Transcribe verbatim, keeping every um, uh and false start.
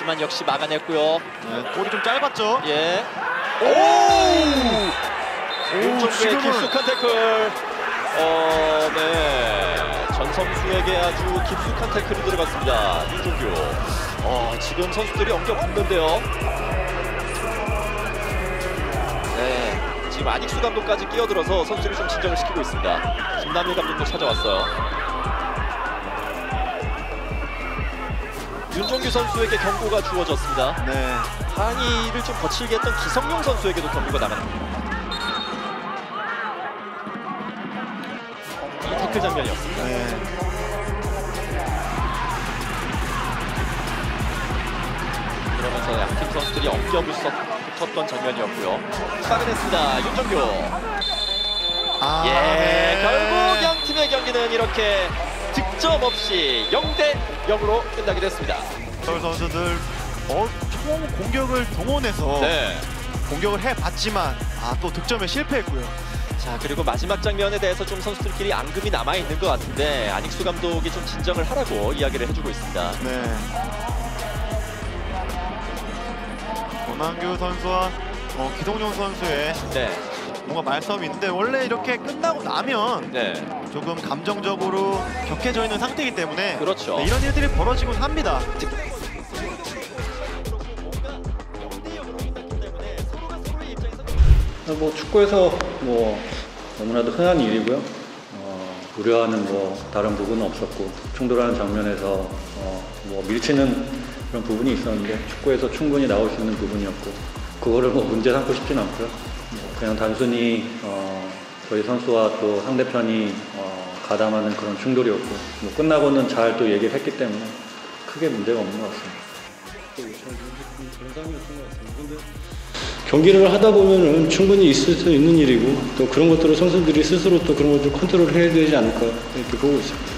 하지만 역시 막아냈고요. 네, 볼이 좀 짧았죠. 예. 오! 오, 윤종규의 지금은 깊숙한 태클. 어, 네. 전 선수에게 아주 깊숙한 태클이 들어갔습니다. 윤종규. 어, 지금 선수들이 엉겨 붙는데요. 네. 지금 안익수 감독까지 끼어들어서 선수들이 좀 진정을 시키고 있습니다. 김남일 감독도 찾아왔어요. 윤종규 선수에게 경고가 주어졌습니다. 네. 항의를 좀 거칠게 했던 기성용 선수에게도 경고가 나갑니다. 이 태클 장면이었습니다. 네. 그러면서 양팀 선수들이 엉겨붙었던 장면이었고요. 막아냈습니다. 윤종규. 아, 예, 네. 결국 양팀의 경기는 이렇게 득점 없이 영 대 영으로 끝나게 됐습니다. 서울 선수들 어, 총 공격을 동원해서 네. 공격을 해봤지만 아, 또 득점에 실패했고요. 자, 그리고 마지막 장면에 대해서 좀 선수들끼리 앙금이 남아있는 것 같은데 안익수 감독이 좀 진정을 하라고 이야기를 해주고 있습니다. 네. 권한규 선수와 어, 기동용 선수의 네. 뭔가 말싸움이 있는데 원래 이렇게 끝나고 나면 네. 조금 감정적으로 격해져 있는 상태이기 때문에 그렇죠. 네, 이런 일들이 벌어지곤 합니다. 뭐 축구에서 뭐 너무나도 흔한 일이고요. 어, 우려하는 뭐 다른 부분은 없었고 충돌하는 장면에서 어, 뭐 밀치는 그런 부분이 있었는데 축구에서 충분히 나올 수 있는 부분이었고 그거를 뭐 문제 삼고 싶진 않고요. 뭐 그냥 단순히 어, 저희 선수와 또 상대편이 어, 가담하는 그런 충돌이었고 뭐 끝나고는 잘 또 얘기를 했기 때문에 크게 문제가 없는 것 같습니다. 경기를 하다 보면은 충분히 있을 수 있는 일이고 또 그런 것들을 선수들이 스스로 또 그런 것들 컨트롤 해야 되지 않을까 이렇게 보고 있습니다.